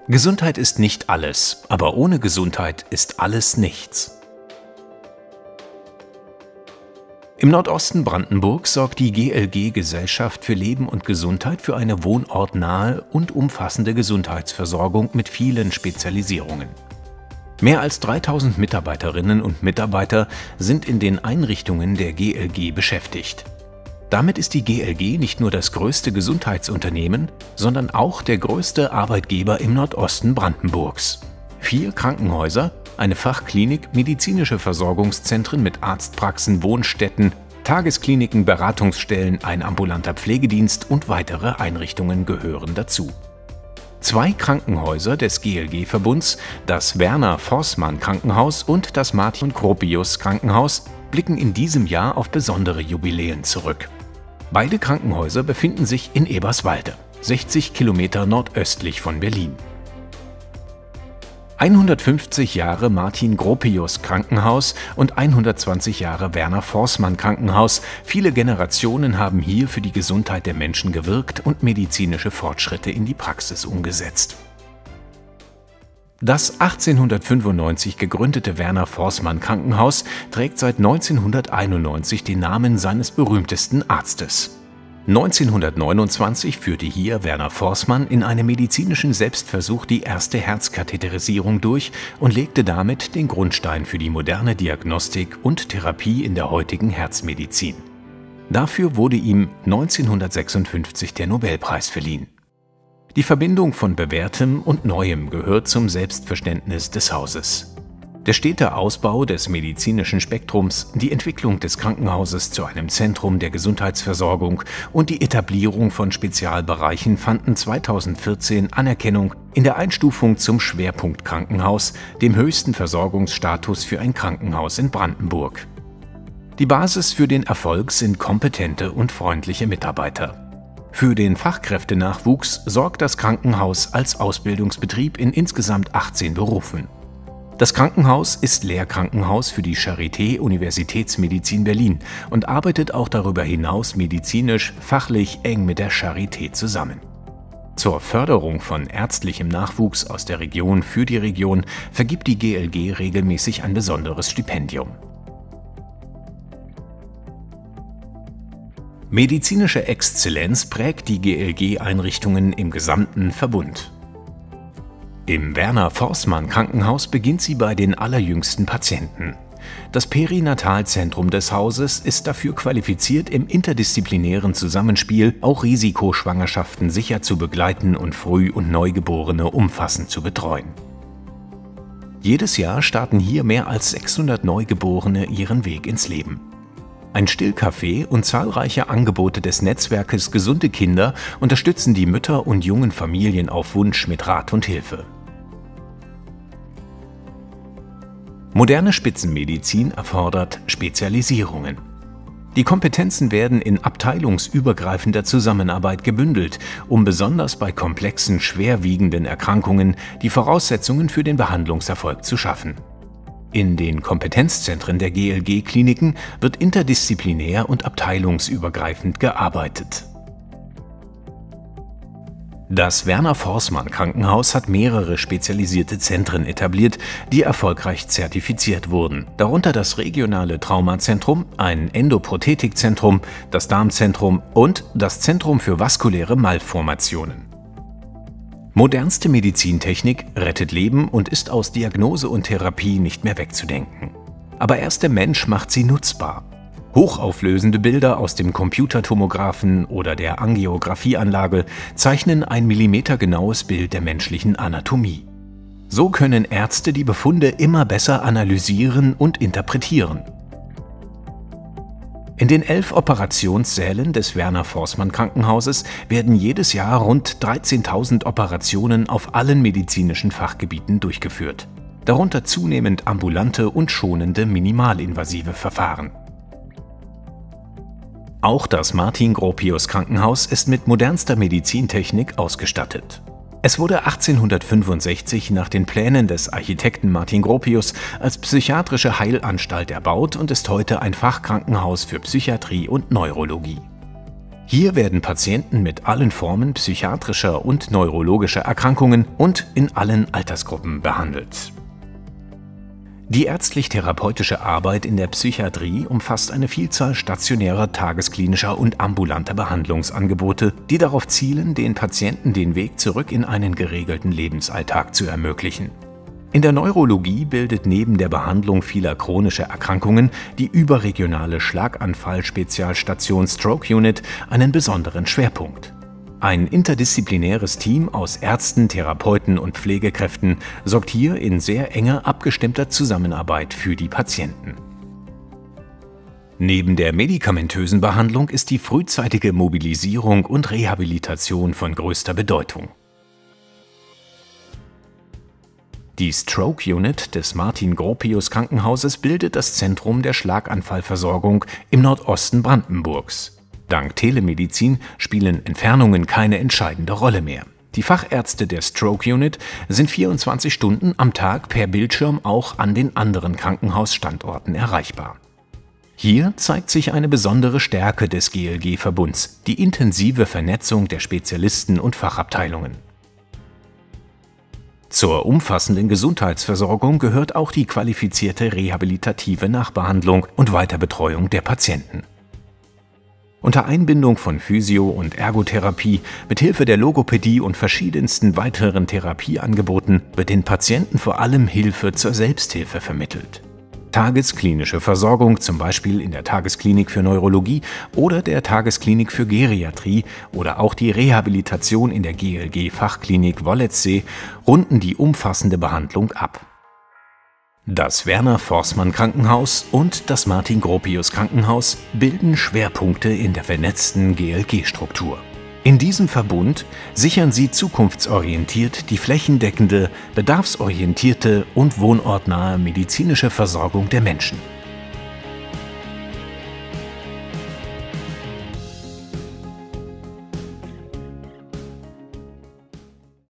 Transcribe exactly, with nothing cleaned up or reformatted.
Gesundheit ist nicht alles, aber ohne Gesundheit ist alles nichts. Im Nordosten Brandenburgs sorgt die G L G Gesellschaft für Leben und Gesundheit für eine wohnortnahe und umfassende Gesundheitsversorgung mit vielen Spezialisierungen. Mehr als dreitausend Mitarbeiterinnen und Mitarbeiter sind in den Einrichtungen der G L G beschäftigt. Damit ist die G L G nicht nur das größte Gesundheitsunternehmen, sondern auch der größte Arbeitgeber im Nordosten Brandenburgs. Vier Krankenhäuser, eine Fachklinik, medizinische Versorgungszentren mit Arztpraxen, Wohnstätten, Tageskliniken, Beratungsstellen, ein ambulanter Pflegedienst und weitere Einrichtungen gehören dazu. Zwei Krankenhäuser des G L G-Verbunds, das Werner-Forßmann-Krankenhaus und das Martin-Gropius-Krankenhaus, blicken in diesem Jahr auf besondere Jubiläen zurück. Beide Krankenhäuser befinden sich in Eberswalde, sechzig Kilometer nordöstlich von Berlin. hundertfünfzig Jahre Martin-Gropius-Krankenhaus und hundertzwanzig Jahre Werner-Forßmann-Krankenhaus. Viele Generationen haben hier für die Gesundheit der Menschen gewirkt und medizinische Fortschritte in die Praxis umgesetzt. Das achtzehnhundertfünfundneunzig gegründete Werner-Forßmann-Krankenhaus trägt seit neunzehnhunderteinundneunzig den Namen seines berühmtesten Arztes. neunzehnhundertneunundzwanzig führte hier Werner Forßmann in einem medizinischen Selbstversuch die erste Herzkatheterisierung durch und legte damit den Grundstein für die moderne Diagnostik und Therapie in der heutigen Herzmedizin. Dafür wurde ihm neunzehnhundertsechsundfünfzig der Nobelpreis verliehen. Die Verbindung von Bewährtem und Neuem gehört zum Selbstverständnis des Hauses. Der stete Ausbau des medizinischen Spektrums, die Entwicklung des Krankenhauses zu einem Zentrum der Gesundheitsversorgung und die Etablierung von Spezialbereichen fanden zweitausendvierzehn Anerkennung in der Einstufung zum Schwerpunktkrankenhaus, dem höchsten Versorgungsstatus für ein Krankenhaus in Brandenburg. Die Basis für den Erfolg sind kompetente und freundliche Mitarbeiter. Für den Fachkräftenachwuchs sorgt das Krankenhaus als Ausbildungsbetrieb in insgesamt achtzehn Berufen. Das Krankenhaus ist Lehrkrankenhaus für die Charité Universitätsmedizin Berlin und arbeitet auch darüber hinaus medizinisch, fachlich eng mit der Charité zusammen. Zur Förderung von ärztlichem Nachwuchs aus der Region für die Region vergibt die G L G regelmäßig ein besonderes Stipendium. Medizinische Exzellenz prägt die G L G-Einrichtungen im gesamten Verbund. Im Werner-Forßmann-Krankenhaus beginnt sie bei den allerjüngsten Patienten. Das Perinatalzentrum des Hauses ist dafür qualifiziert, im interdisziplinären Zusammenspiel auch Risikoschwangerschaften sicher zu begleiten und Früh- und Neugeborene umfassend zu betreuen. Jedes Jahr starten hier mehr als sechshundert Neugeborene ihren Weg ins Leben. Ein Stillcafé und zahlreiche Angebote des Netzwerkes Gesunde Kinder unterstützen die Mütter und jungen Familien auf Wunsch mit Rat und Hilfe. Moderne Spitzenmedizin erfordert Spezialisierungen. Die Kompetenzen werden in abteilungsübergreifender Zusammenarbeit gebündelt, um besonders bei komplexen, schwerwiegenden Erkrankungen die Voraussetzungen für den Behandlungserfolg zu schaffen. In den Kompetenzzentren der G L G-Kliniken wird interdisziplinär und abteilungsübergreifend gearbeitet. Das Werner-Forßmann-Krankenhaus hat mehrere spezialisierte Zentren etabliert, die erfolgreich zertifiziert wurden, darunter das regionale Traumazentrum, ein Endoprothetikzentrum, das Darmzentrum und das Zentrum für vaskuläre Malformationen. Modernste Medizintechnik rettet Leben und ist aus Diagnose und Therapie nicht mehr wegzudenken. Aber erst der Mensch macht sie nutzbar. Hochauflösende Bilder aus dem Computertomographen oder der Angiografieanlage zeichnen ein millimetergenaues Bild der menschlichen Anatomie. So können Ärzte die Befunde immer besser analysieren und interpretieren. In den elf Operationssälen des Werner-Forßmann-Krankenhauses werden jedes Jahr rund dreizehntausend Operationen auf allen medizinischen Fachgebieten durchgeführt, darunter zunehmend ambulante und schonende minimalinvasive Verfahren. Auch das Martin-Gropius-Krankenhaus ist mit modernster Medizintechnik ausgestattet. Es wurde achtzehnhundertfünfundsechzig nach den Plänen des Architekten Martin Gropius als psychiatrische Heilanstalt erbaut und ist heute ein Fachkrankenhaus für Psychiatrie und Neurologie. Hier werden Patienten mit allen Formen psychiatrischer und neurologischer Erkrankungen und in allen Altersgruppen behandelt. Die ärztlich-therapeutische Arbeit in der Psychiatrie umfasst eine Vielzahl stationärer, tagesklinischer und ambulanter Behandlungsangebote, die darauf zielen, den Patienten den Weg zurück in einen geregelten Lebensalltag zu ermöglichen. In der Neurologie bildet neben der Behandlung vieler chronischer Erkrankungen die überregionale Schlaganfall-Spezialstation Stroke Unit einen besonderen Schwerpunkt. Ein interdisziplinäres Team aus Ärzten, Therapeuten und Pflegekräften sorgt hier in sehr enger abgestimmter Zusammenarbeit für die Patienten. Neben der medikamentösen Behandlung ist die frühzeitige Mobilisierung und Rehabilitation von größter Bedeutung. Die Stroke Unit des Martin-Gropius-Krankenhauses bildet das Zentrum der Schlaganfallversorgung im Nordosten Brandenburgs. Dank Telemedizin spielen Entfernungen keine entscheidende Rolle mehr. Die Fachärzte der Stroke Unit sind vierundzwanzig Stunden am Tag per Bildschirm auch an den anderen Krankenhausstandorten erreichbar. Hier zeigt sich eine besondere Stärke des G L G-Verbunds, die intensive Vernetzung der Spezialisten und Fachabteilungen. Zur umfassenden Gesundheitsversorgung gehört auch die qualifizierte rehabilitative Nachbehandlung und Weiterbetreuung der Patienten. Unter Einbindung von Physio- und Ergotherapie mithilfe der Logopädie und verschiedensten weiteren Therapieangeboten wird den Patienten vor allem Hilfe zur Selbsthilfe vermittelt. Tagesklinische Versorgung, zum Beispiel in der Tagesklinik für Neurologie oder der Tagesklinik für Geriatrie oder auch die Rehabilitation in der G L G-Fachklinik Wolletzsee, runden die umfassende Behandlung ab. Das Werner-Forssmann-Krankenhaus und das Martin-Gropius-Krankenhaus bilden Schwerpunkte in der vernetzten G L G-Struktur. In diesem Verbund sichern sie zukunftsorientiert die flächendeckende, bedarfsorientierte und wohnortnahe medizinische Versorgung der Menschen.